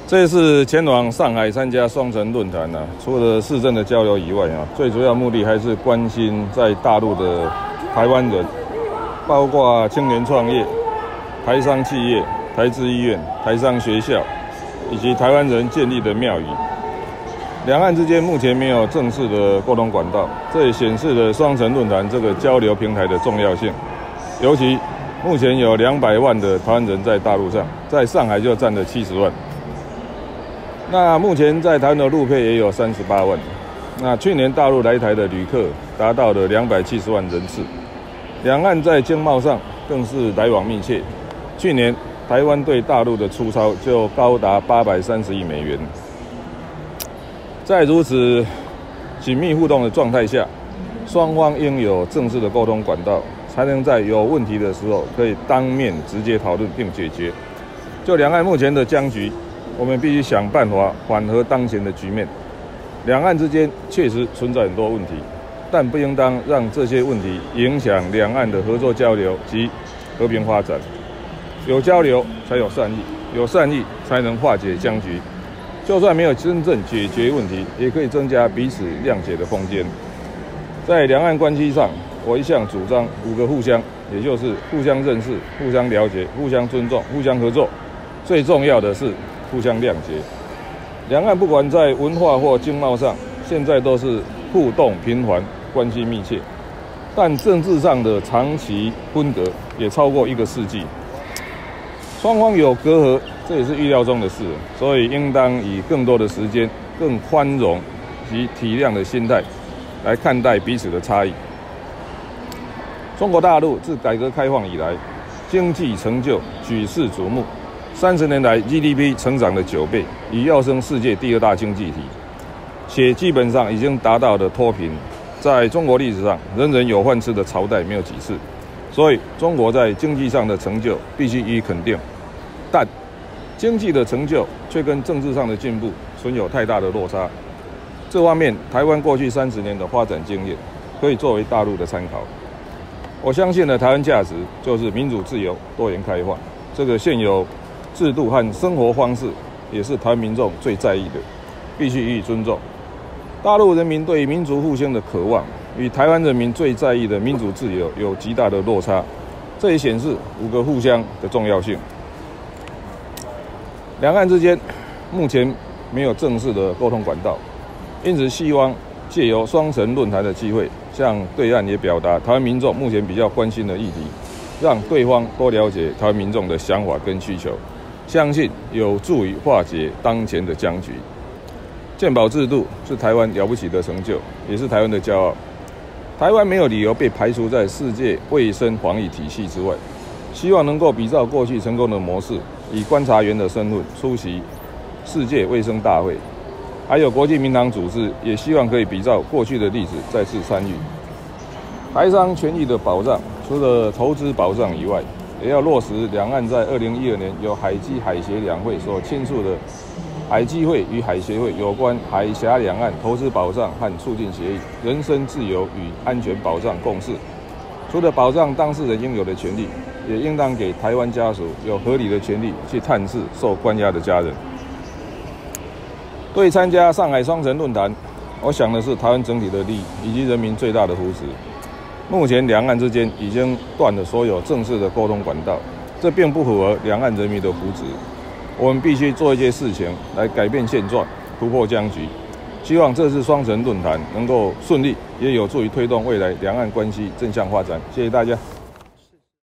这次前往上海参加双城论坛啊，除了市政的交流以外啊，最主要目的还是关心在大陆的台湾人，包括青年创业、台商企业、台资医院、台商学校，以及台湾人建立的庙宇。两岸之间目前没有正式的沟通管道，这也显示了双城论坛这个交流平台的重要性。尤其目前有200万的台湾人在大陆上，在上海就占了70万。那目前在台湾的陆配也有38万。那去年大陆来台的旅客达到了270万人次，两岸在经贸上更是来往密切。去年台湾对大陆的出超就高达830亿美元。在如此紧密互动的状态下，双方应有正式的沟通管道，才能在有问题的时候可以当面直接讨论并解决。就两岸目前的僵局，我们必须想办法缓和当前的局面。两岸之间确实存在很多问题，但不应当让这些问题影响两岸的合作交流及和平发展。有交流才有善意，有善意才能化解僵局。就算没有真正解决问题，也可以增加彼此谅解的空间。在两岸关系上，我一向主张5个互相，也就是互相认识、互相了解、互相尊重、互相合作，最重要的是互相谅解。两岸不管在文化或经贸上，现在都是互动频繁、关系密切，但政治上的长期分隔也超过1个世纪。双方有隔阂，这也是预料中的事，所以应当以更多的时间、更宽容及体谅的心态来看待彼此的差异。中国大陆自改革开放以来，经济成就举世瞩目，30年来 GDP 成长了9倍，已跃升世界第2大经济体，且基本上已经达到了脱贫。在中国历史上，人人有饭吃的朝代没有几次，所以中国在经济上的成就必须予以肯定。但经济的成就却跟政治上的进步存有太大的落差。这方面，台湾过去30年的发展经验可以作为大陆的参考。我相信的台湾价值就是民主、自由、多元、开放。这个现有制度和生活方式也是台湾民众最在意的，必须予以尊重。大陆人民对民族复兴的渴望与台湾人民最在意的民主自由有极大的落差，这也显示5个互相的重要性。两岸之间目前没有正式的沟通管道，因此希望借由双城论坛的机会，向对岸也表达台湾民众目前比较关心的议题，让对方多了解台湾民众的想法跟需求，相信有助于化解当前的僵局。健保制度是台湾了不起的成就，也是台湾的骄傲。台湾没有理由被排除在世界卫生防疫体系之外，希望能够比照过去成功的模式，以观察员的身份出席世界卫生大会，还有国际民航组织也希望可以比照过去的例子再次参与。台商权益的保障，除了投资保障以外，也要落实两岸在2012年由海基海协两会所签署的海基会与海协会有关海峡两岸投资保障和促进协议、人身自由与安全保障共识。除了保障当事人应有的权利，也应当给台湾家属有合理的权利去探视受关押的家人。对参加上海双城论坛，我想的是台湾整体的利益以及人民最大的福祉。目前两岸之间已经断了所有正式的沟通管道，这并不符合两岸人民的福祉。我们必须做一些事情来改变现状，突破僵局。希望这次双城论坛能够顺利，也有助于推动未来两岸关系正向发展。谢谢大家。